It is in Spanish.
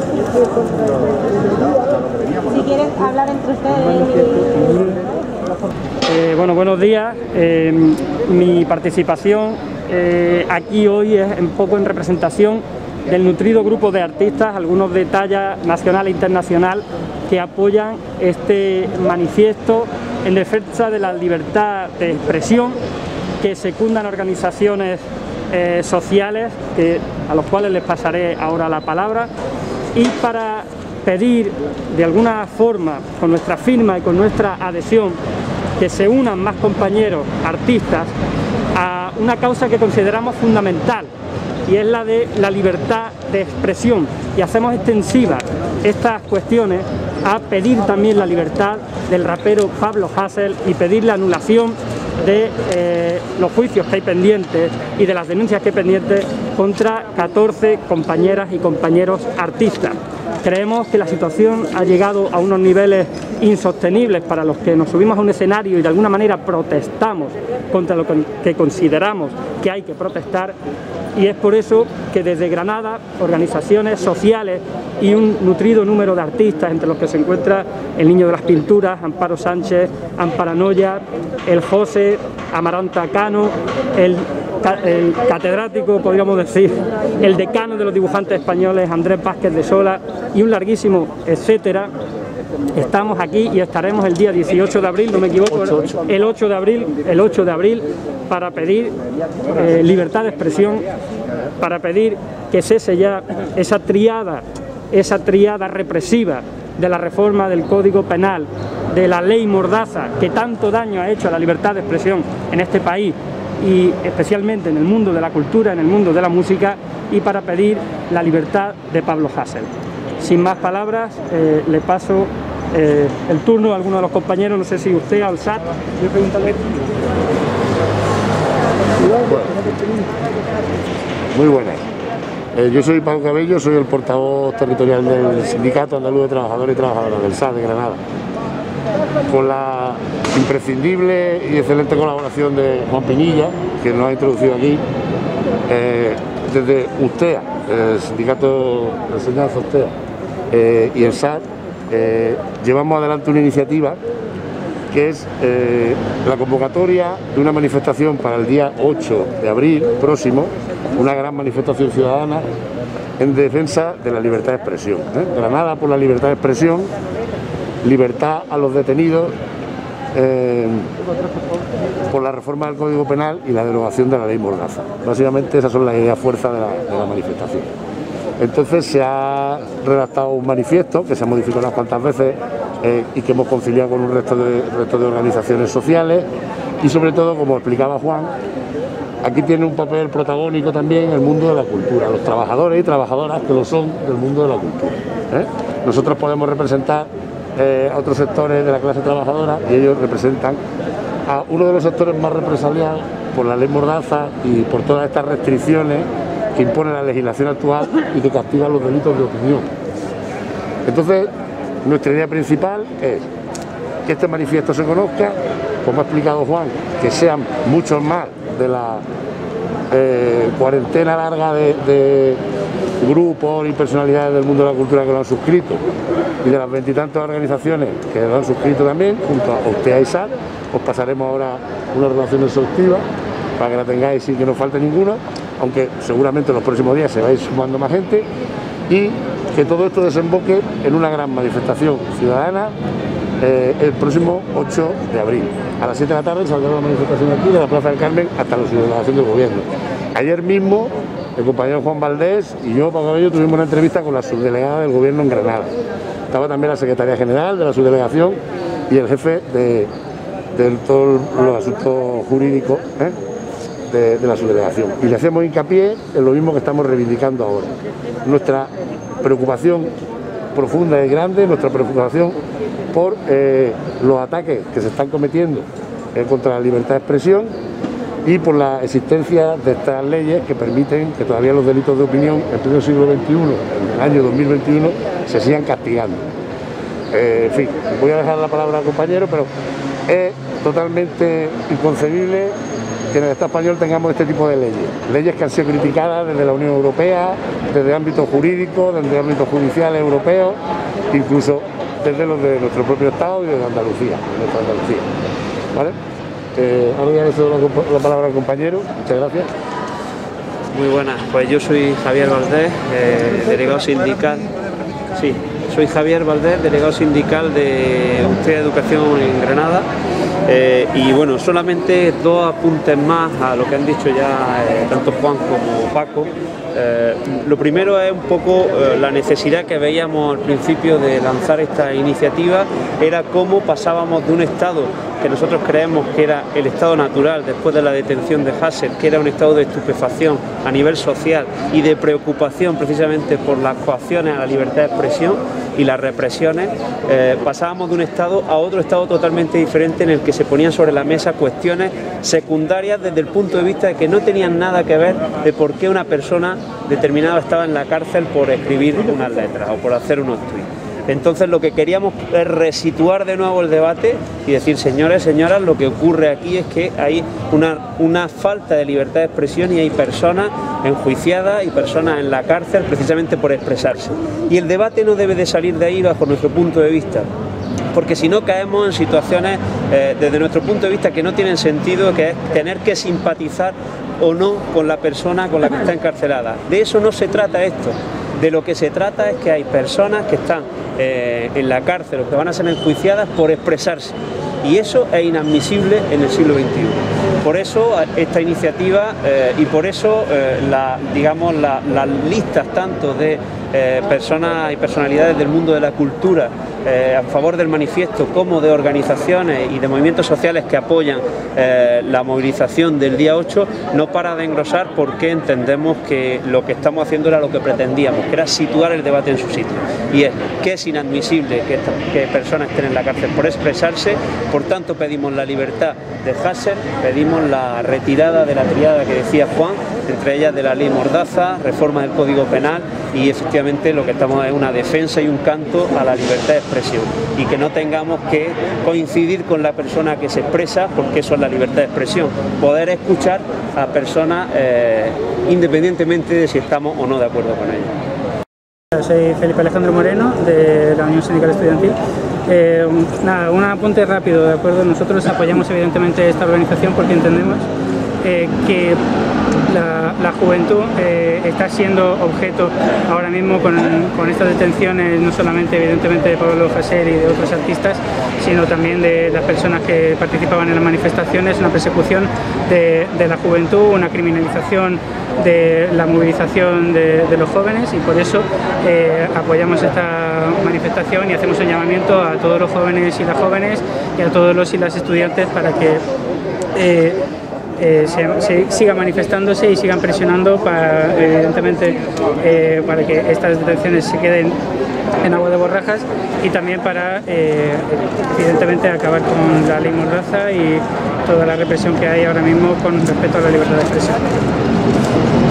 Si quieren hablar entre ustedes. Bueno, buenos días. Mi participación aquí hoy es un poco en representación del nutrido grupo de artistas, algunos de talla nacional e internacional, que apoyan este manifiesto en defensa de la libertad de expresión, que secundan organizaciones sociales a los cuales les pasaré ahora la palabra, y para pedir de alguna forma, con nuestra firma y con nuestra adhesión, que se unan más compañeros artistas a una causa que consideramos fundamental, y es la de la libertad de expresión, y hacemos extensivas estas cuestiones a pedir también la libertad del rapero Pablo Hasél y pedir la anulación de los juicios que hay pendientes y de las denuncias que hay pendientes contra 14 compañeras y compañeros artistas. Creemos que la situación ha llegado a unos niveles insostenibles para los que nos subimos a un escenario y de alguna manera protestamos contra lo que consideramos que hay que protestar, y es por eso que desde Granada organizaciones sociales y un nutrido número de artistas, entre los que se encuentra el Niño de las Pinturas, Amparo Sánchez, Amparanoia, el José, Amaranta Cano, el catedrático, podríamos decir, el decano de los dibujantes españoles, Andrés Vázquez de Sola, y un larguísimo etcétera, estamos aquí y estaremos el día 18 de abril, no me equivoco, el 8 de abril, para pedir libertad de expresión, para pedir que cese ya esa triada represiva de la reforma del Código Penal, de la ley Mordaza, que tanto daño ha hecho a la libertad de expresión en este país y especialmente en el mundo de la cultura, en el mundo de la música, y para pedir la libertad de Pablo Hasél. Sin más palabras, le paso el turno a alguno de los compañeros, no sé si usted, al SAT, voy a preguntarle. Muy buenas. Yo soy Pablo Cabello, soy el portavoz territorial del Sindicato Andaluz de Trabajadores y Trabajadoras del SAT de Granada. Con la imprescindible y excelente colaboración de Juan Pinilla, que nos ha introducido aquí, desde USTEA, el Sindicato de Enseñanza USTEA, y el SAT, llevamos adelante una iniciativa que es la convocatoria de una manifestación para el día 8 de abril próximo, una gran manifestación ciudadana en defensa de la libertad de expresión. Granada por la libertad de expresión, libertad a los detenidos por la reforma del Código Penal y la derogación de la ley Mordaza. Básicamente esas son las ideas fuerza de la manifestación. Entonces se ha redactado un manifiesto que se ha modificado unas cuantas veces y que hemos conciliado con un resto de organizaciones sociales, y sobre todo, como explicaba Juan, aquí tiene un papel protagónico también el mundo de la cultura, los trabajadores y trabajadoras que lo son del mundo de la cultura. Nosotros podemos representar a otros sectores de la clase trabajadora, y ellos representan a uno de los sectores más represaliados por la ley Mordaza y por todas estas restricciones que impone la legislación actual y que castigan los delitos de opinión. Entonces, nuestra idea principal es que este manifiesto se conozca, como ha explicado Juan, que sean muchos más de la cuarentena larga de grupos y personalidades del mundo de la cultura que lo han suscrito, y de las 20 y tantas organizaciones que lo han suscrito también, junto a USTEA y SAT. Os pasaremos ahora una relación exhaustiva para que la tengáis sin que nos falte ninguna, aunque seguramente en los próximos días se va a ir sumando más gente, y que todo esto desemboque en una gran manifestación ciudadana el próximo 8 de abril. A las 7 de la tarde saldrá la manifestación aquí de la Plaza del Carmen hasta la subdelegación del Gobierno. Ayer mismo el compañero Juan Valdés y yo, Pablo Cabello, tuvimos una entrevista con la subdelegada del Gobierno en Granada. Estaba también la secretaria general de la subdelegación y el jefe de todos los asuntos jurídicos de la subdelegación. Y le hacemos hincapié en lo mismo que estamos reivindicando ahora. Nuestra preocupación profunda y grande, nuestra preocupación por los ataques que se están cometiendo contra la libertad de expresión y por la existencia de estas leyes que permiten que todavía los delitos de opinión en pleno siglo XXI, en el año 2021, se sigan castigando. En fin, voy a dejar la palabra al compañero, pero es totalmente inconcebible que en el Estado español tengamos este tipo de leyes que han sido criticadas desde la Unión Europea, desde ámbitos jurídicos, desde ámbitos judiciales europeos, incluso desde los de nuestro propio Estado y de Andalucía, de nuestra Andalucía. ¿Vale? Ahora ya le cedo la palabra al compañero. Muchas gracias. Muy buenas, pues yo soy Javier Valdés, delegado sindical. Sí, soy Javier Valdés, delegado sindical de UTEA Educación en Granada. Y bueno, solamente dos apuntes más a lo que han dicho ya tanto Juan como Paco. Lo primero es un poco la necesidad que veíamos al principio de lanzar esta iniciativa, era cómo pasábamos de un estado que nosotros creemos que era el estado natural después de la detención de Hasselt, que era un estado de estupefacción a nivel social y de preocupación precisamente por las coacciones a la libertad de expresión y las represiones, pasábamos de un estado a otro estado totalmente diferente en el que se ponían sobre la mesa cuestiones secundarias desde el punto de vista de que no tenían nada que ver de por qué una persona determinada estaba en la cárcel por escribir unas letras o por hacer unos tuits. Entonces lo que queríamos es resituar de nuevo el debate y decir, señores, señoras, lo que ocurre aquí es que hay una falta de libertad de expresión y hay personas enjuiciadas y personas en la cárcel precisamente por expresarse. Y el debate no debe de salir de ahí bajo nuestro punto de vista, porque si no caemos en situaciones desde nuestro punto de vista que no tienen sentido, que es tener que simpatizar o no con la persona con la que está encarcelada. De eso no se trata esto. De lo que se trata es que hay personas que están en la cárcel o que van a ser enjuiciadas por expresarse, y eso es inadmisible en el siglo XXI. Por eso esta iniciativa y por eso las listas tanto de personas y personalidades del mundo de la cultura a favor del manifiesto como de organizaciones y de movimientos sociales que apoyan la movilización del día 8 no para de engrosar, porque entendemos que lo que estamos haciendo era lo que pretendíamos, que era situar el debate en su sitio, y es que es inadmisible que personas estén en la cárcel por expresarse. Por tanto pedimos la libertad de Hasselt, pedimos la retirada de la triada que decía Juan, entre ellas de la ley Mordaza, reforma del Código Penal, y efectivamente lo que estamos es una defensa y un canto a la libertad de expresión, y que no tengamos que coincidir con la persona que se expresa, porque eso es la libertad de expresión, poder escuchar a personas independientemente de si estamos o no de acuerdo con ellas. Soy Felipe Alejandro Moreno, de la Unión Sindical Estudiantil. Un apunte rápido, ¿de acuerdo? Nosotros apoyamos evidentemente esta organización porque entendemos que la juventud está siendo objeto ahora mismo con estas detenciones, no solamente evidentemente de Pablo Hasél y de otros artistas, sino también de las personas que participaban en las manifestaciones, una persecución de la juventud, una criminalización de la movilización de los jóvenes, y por eso apoyamos esta manifestación y hacemos un llamamiento a todos los jóvenes y las jóvenes y a todos los y las estudiantes para que se sigan manifestándose y sigan presionando para, evidentemente, para que estas detenciones se queden en agua de borrajas, y también para, evidentemente, acabar con la ley Mordaza y toda la represión que hay ahora mismo con respecto a la libertad de expresión.